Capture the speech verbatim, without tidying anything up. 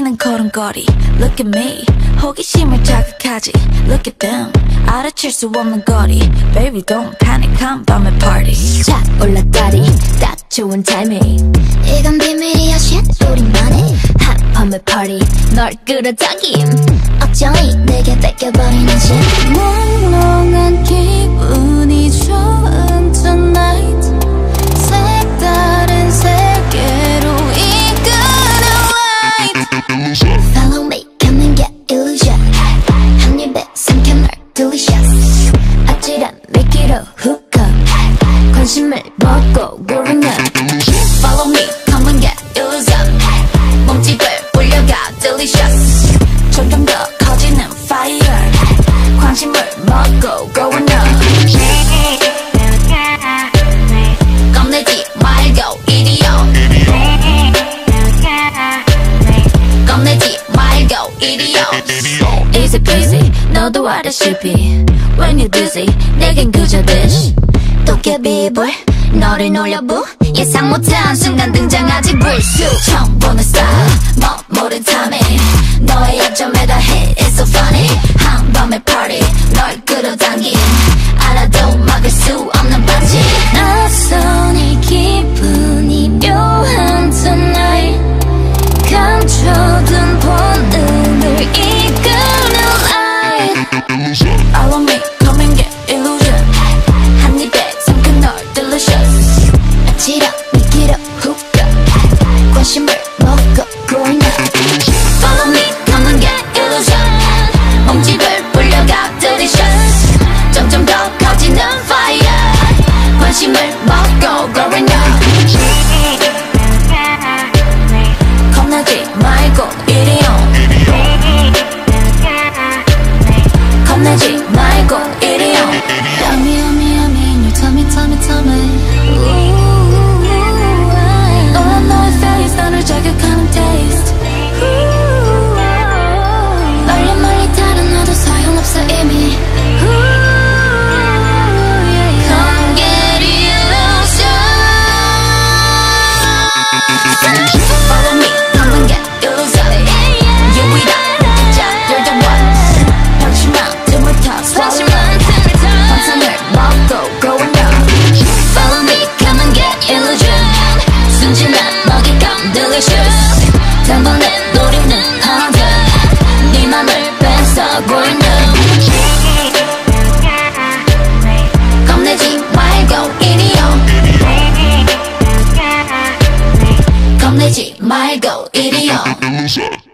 나는 걸음걸이 Look at me 호기심을 자극하지 Look at them 알아챌 수 없는 거리 Baby don't panic I'm 밤의 party 자 올라다리 딱 좋은 타이밍 이건 비밀이야 shit 우리만의 핫밤의 party 널 끌어당김 어쩌니 내게 뺏겨버리는 shit 몽롱한 기분이 좋은 tonight 색다른 세계로 이끄는 light Follow me come and get illusion 한 입에 삼켜 널 delicious 아찔한 미끼로 hook up 관심을 먹고 growing up Follow me come and get illusion 몸집을 불려가 delicious 점점 더 커지는 fire 관심을 먹고 growing up 겁내지 말고 이리요 겁내지 말고 이리요 Easy peasy 너도 알다시피 When you're dizzy 내겐 그저 dish 도깨비불 너를 놀려부 예상 못한 순간 등장하지 불쑥 처음 보는 style 멋모른 timing 너의 약점에 다 hit It's so funny 한밤의 party 널 끌어당긴 알아도 막을 수 없는 반지 낯선 이 기분이 묘한 tonight 감춰둔 본능을 이끄는 light Follow me come and get illusion 한 입에 삼켜 널 delicious 아찔한 미끼로 hook up 관심을 먹고 growing up Follow me come and get illusion 몸집을 불려가 delicious 점점 더 커지는 fire 관심을 먹고 growing up 겁내지 말고 이리요 겁내지 말고 이리요 Yummy yummy yummy in your tummy tummy tummy Ooh, all I know is face 너를 자극하는 taste 멀리 멀리 다른 너도 소용없어 이미 Come get illusion Follow me come and get illusion You with that you're the one 방심한 틈을 타 swallow 환상을 먹고 growing up Follow me come and get illusion 순진한 먹잇감 delicious 단번에 노리는 hunter 네 맘을 뺏어 growing up 겁내지 말고 이리요 겁내지 말고 이리요